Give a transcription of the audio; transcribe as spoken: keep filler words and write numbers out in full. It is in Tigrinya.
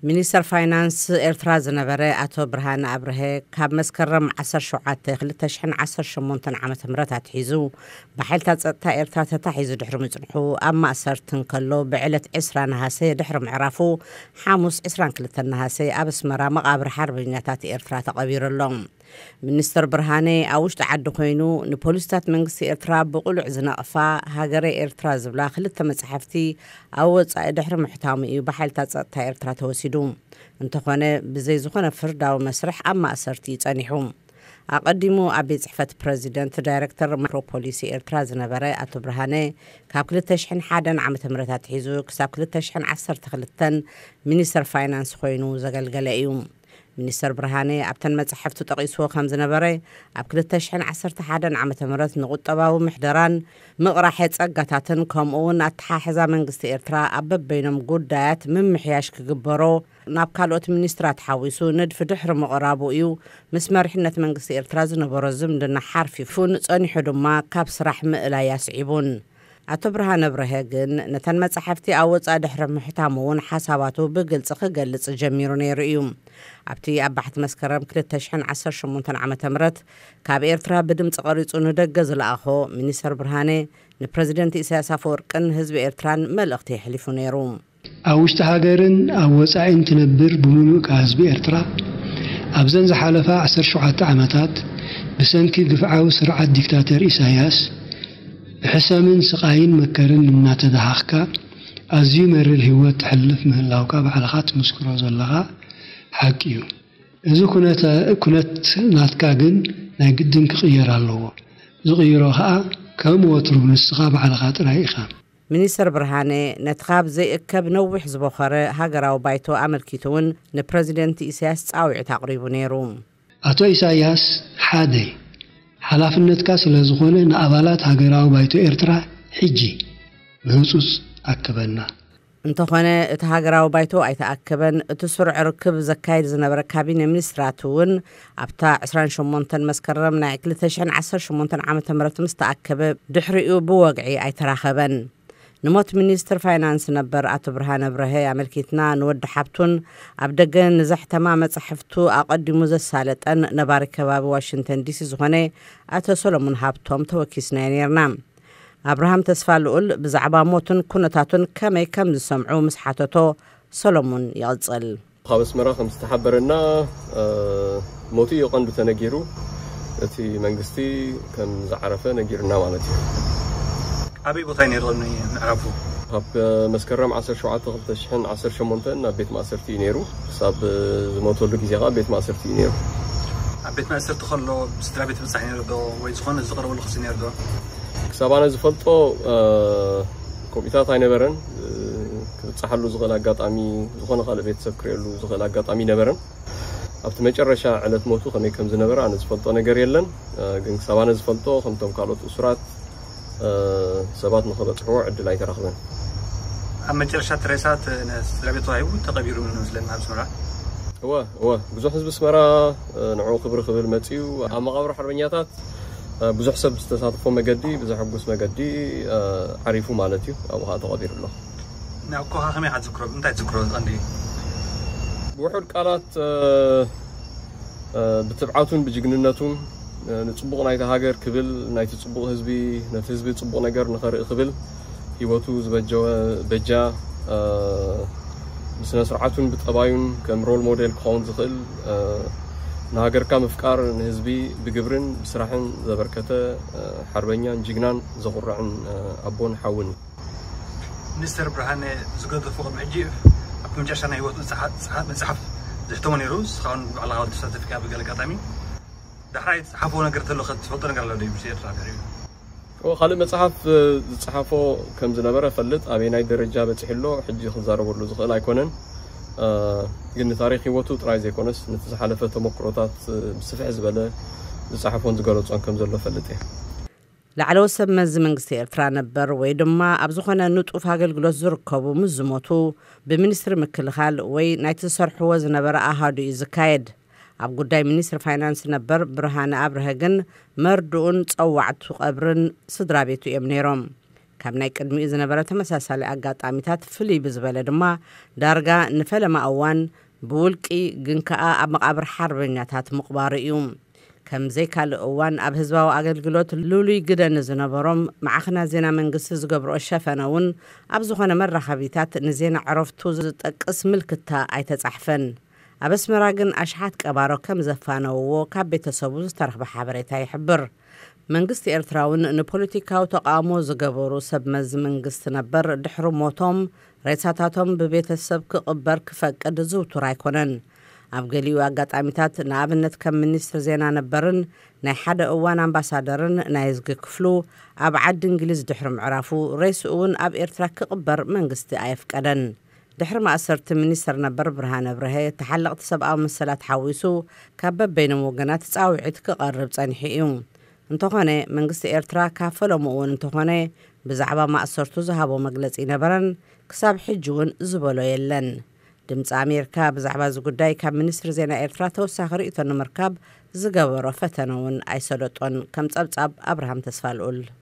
ሚኒስተር ፋይናንስ ኤርትራ ዝነበረ አቶ ብርሃነ አብርሄ ካብ መስከረም ዓሰርተ ሸውዓተ ክልተ ሽሕን ዓሰርተ ሸሞንተን ዓመተ ምህረት አትሒዙ በሓይልታት ጸጥታ ኤርትራ ተታሒዙ ድሕሪ ምጽንሑ ኣብ ማእሰርትን ከሎ ብዕለት عشرين ነሐሴ ድሕሪ ምዕራፉ ሐሙስ عشرين وكلتا ነሐሴ ኣብ ኣስመራ መቃብር ሓርበኛታት ኤርትራ ተቐቢሩሎም ሚኒስተር ብርሃነ ኣውሽጢ ዓዲ ኮይኑ ንፖሊስታት መንግስቲ ኤርትራ ብቁሉዕ ዝነቕፋ ሃገረ ኤርትራ ዝብላ ክልተ መጽሓፍቲ ኣብ ወጻኢ ድሕሪ ምሕታሙ እዩ በሓይልታት ጸጥታ ኤርትራ ተወሲዱ እንተኾነ ብዘይ ዝኾነ ፍርዳዊ መስርሕ ኣብ ማእሰርቲ ጸኒሑ ኣቀዲሙ ኣብ ቤት ጽሕፈት ፕሬዚደንት ዳይሬክተር ማክሮፖሊስ ኤርትራ ዝነበረ አቶ ብርሃነ ካብ ክልተ ሽሕን ሓደ ዓመተ ምህረት አትሒዙ ክሳብ ክልተ ሽሕን ዓሰርተ ክልተ ሚኒስተር ፋይናንስ ኮይኑ ዘገልገለ እዩ ሚኒስተር ብርሃነ ኣብተን መጽሕፍቱ ጠቂስዎ ከም ዝነበረ ኣብ ክልተ ሽሕን ዓሰርተ ሓደ ዓመተ ምህረት ንቁጠባዊ ምሕደራን ምቕራሕ ጸጋታትን ከምኡውን ኣተሓሕዛ መንግስቲ ኤርትራ ኣብ በበይኖም ጉዳያት ምምሕያሽ ክግበሮ ናብ ካልኦት ሚኒስትራት ሓዊሱ ንድፊ ድሕሪ ምቕራቡ እዩ ምስ መሪሕነት መንግስቲ ኤርትራ ዝነበሮ ዝምድና ሓርፊፉን ጸኒሑ ድማ ካብ ስራሕ ምእላይ ያስዒቡን አቶ ብርሃነ አብርሄ ግን ነተን መጽሐፍቲ ኣወጻ ድሕሪ ምሕታሙውን ሓሳባቱ ብግልጽ ክገልጽ ጀሚሩ ነይሩ እዩ ኣብቲ ኣባሕት መስከረም ክልተ ሽሕን ዓሰርተ ሸሞንተን ዓመተ ምህረት ካብ ኤርትራ ብድምጽ ቀሪጹ ንደገ ዝለኣኾ ሚኒስተር ብርሃነ ንፕሬዚደንት ኢሳያስ አፈወርቅን ህዝቢ ኤርትራን መልእኽቲ የሕሊፉ ነይሩ ኣብ ውሽጢ ሃገርን ኣብ ወጻኢን ትነብር ብምሉእ ህዝቢ ኤርትራ ኣብዘን ዝሓለፈ ዓሰርተ ሸውዓተ ዓመታት ብሰንኪ ግፍዓዊ ስርዓት ዲክታተር ኢሳያስ بحسامن سقاين مكرن ناتدحخك أزي مرر هوت تحلف مهلاوك بعلاقات مسكرة زلها حقيو إذا كنت كنت ناتكاجن نقدن كغير الله زغيرها كم وتر من السقا بعلاقات رايخة ሚኒስተር ብርሃነ ነትኻብ ዘይእከብ ነዊሕ ዝበኸረ ሃገራዊ ባይቶ ኣመልኪቱውን ንፕሬዚደንት ኢሳያስ ጻውዒት ኣቕሪቡ ነይሩ አቶ ኢሳያስ ሓደ ሓላፍነትካ ስለዝኾነ ንኣባላት ሃገራዊ ባይቶ ኤርትራ ሕጂ ንህጹጽ ኣከበና እንተኾነ እቲ ሃገራዊ ባይቶ ኣይተኣከበን እቲ ስሩዕ ርክብ ዘካይድ ዝነበረ ካቢነ ሚኒስትራት እውን ኣብታ عشرين وثمانية መስከረም ናይ ክልተ ሽሕን ዓሰርተ ሸሞንተን ዓመተ ምህረት ምስ ተኣከበ ድሕሪኡ ብወግዒ ኣይተራኸበን ንሞት ሚኒስተር ፋይናንስ ነበር አቶ ብርሃነ አብርሄ ኣመልኪትና ንወዲ ሓብቱን ኣብ ደገ ንዘሕተማ መጽሕፍቱ ኣቀዲሙ ዘሳለጠን ነባሪ ከባቢ ዋሽንግተን ዲሲ ዝኾነ አቶ ሰሎሞን ሃብቶም ተወኪስና ነርና አብርሃም ተስፋ ልዑል ብዛዕባ ሞቱን ኩነታቱን ከመይ ከም ዝሰምዑ ምስ ሓተቶ ሰሎሞን ይቕጽል ካብ ኣስመራ ከም ዝተሓበረና ሞቱ ይቐንዱ ተነጊሩ እቲ መንግስቲ ከም ዝዓረፈ ነጊርና ማለት እዩ أبي بطيني رضني نعرفه. هاب مسكرم عصر شوعات غلط شحن عصر شمونتن بيت ما صرتي نيرو صاب زموتو لك زيغا بيت ما صرتي نيرو. بيت ما صرت خلو سترا بيت بصح نيرو ويزخون الزغر ولا خص نيرو. حساب انا زفلطو كوميتات اينبرن تصحلو زغل اغاطامي زخون خال بيت سكريلو زغل اغاطامي نبرن. ኣብቲ መጨረሻ ዕለት ሞቱ ከመይ ከም ዝነበረ ኣነ ዝፈልጦ ነገር የለን ግን حساب انا ዝፈልጦ ከምቶም ካልኦት ኡስራት سبات مخبط روع عدل أي تراخبن. أما جرشات رئيسات نسلبيتو هايو تقبيرو من مسلم هذا سمرة. هو هو بزح حزب سمرة نوع خبر خبر ماتيو أما قبر حربياتات بزح حسب استثاثفو مجدي بزح حبوس مجدي عريفو مالتيو أو هذا تقبير الله. نعم كوها خمي حد ذكره أنت ذكره عندي. بوحول كارات بتبعاتون بجنناتون نتصبغ نايت هاجر كبل نايت تصبغ حزبي نايت حزبي تصبغ نجار نخرق قبل هيوتو زبجا بجا بس نسرعتون بتقبايون كم رول موديل كون زخل نهاجر كام أفكار حزبي بجبرن بصراحة زبركته حربيان جيجنان زغر عن أبون حاون مستر برهانة زقد فوق معجيب أكون جاشنا هيوتو سحات سحات من سحف زحتوني روس خان على غلط سيرتيفيكات بقال قطامي دحريت صحفونا قلت له خد تفضل نقرا له بشير راكري هو خالد مصحف صحفو كم زنبره فلت ابيناي درجه بتحلو حجي خزارو له زخل ايكونن ا ግን ታሪክ ህይወቱ ጥራይ ዘይኮነስ ንተሓለፈ ተሞክሮታት ብስፍሕ ዝበለ ዝصحفون ዝገለጾን ከም ዘሎ ፈልጥ እየ لعلو سمز መንግስቲ ኤርትራ ነበር ወይ ድማ ኣብ ዝኾነ ንጡፍ አገልግሎት ዝርከቡ ምዝሞቱ ብሚኒስትሪ ምክልኻል ወይ ናይ ተሰርሕዎ ዝነበረ ኣሃዱ ይዝካየድ ኣብ ጉዳይ ሚኒስትር ፋይናንስ ነበር ብርሃነ አብርሄ ግን መርዱን ጸዋዕቱ ቀብርን ስድራቤቱ እዮም ነይሮም ካብ ናይ ቅድሚኡ ዝነበረ ተመሳሳሊ ኣጋጣሚታት ፍልይ ብዝበለ ድማ ዳርጋ ንፈለማ እዋን ብውልቂ ግን ከዓ ኣብ መቃብር ሓርበኛታት ምቕባር እዩ ከምዘይ ካልእ እዋን ኣብ ህዝባዊ ኣገልግሎት ሉሉይ ግደን ዝነበሮም ማዕኽና ዜና መንግስቲ ዝገብርኦ ሸፈነ እውን ኣብ ዝኾነ መራኸቢታት ንዜና ዕረፍቱ ዝጠቅስ ምልክታ ኣይተጻሕፈን ኣብ ኣስመራ ግን ኣሽሓት ቀባሮ ከም ዘፋነውዎ ካብ ቤተሰቡ ዝተረኽበ ሓበሬታ ይሕብር መንግስቲ ኤርትራውን ንፖለቲካዊ ተቃውሞ ዝገበሩ ሰብ መዚ መንግስቲ ነበር ድሕሪ ሞቶም ሬሳታቶም ብቤተሰብ ክቕበር ክፈቅድ ዝውቱር ኣይኮነን ኣብ ገሊኡ ኣጋጣሚታት ንኣብነት ከም ሚኒስትር ዜና ነበርን ናይ ሓደ እዋን ኣምባሳደርን ናይ ህዝቢ ክፍሉ ኣብ ዓዲ እንግሊዝ ድሕሪ ምዕራፉ ሬሱ እውን ኣብ ኤርትራ ክቕበር መንግስቲ ኣይፍቀደን ድሕሪ ማእሰርቲ ሚኒስትር ነበር ብርሃነ አብርሄ ተሓለቕቲ ሰብኣዊ መሰላት ሓዊሱ ካብ በበይኖም ወገናት ጻውዒት ክቐርብ ጸኒሑ እዩ እንተኾነ መንግስቲ ኤርትራ ካፈሎም እውን እንተኾነ ብዛዕባ ማእሰርቱ ዝሃቦ መግለጺ ነበረን ክሳብ ሕጂ እውን ዝበሎ የለን ድምፂ ኣሜሪካ ብዛዕባ ዝጉዳይ ካብ ሚኒስትር ዜና ኤርትራ ተወሳኺ ርእቶ ንምርካብ ዝገበሮ ፈተነ እውን ኣይሰለጦን ከም ጸብጻብ ኣብርሃም ተስፋልኡል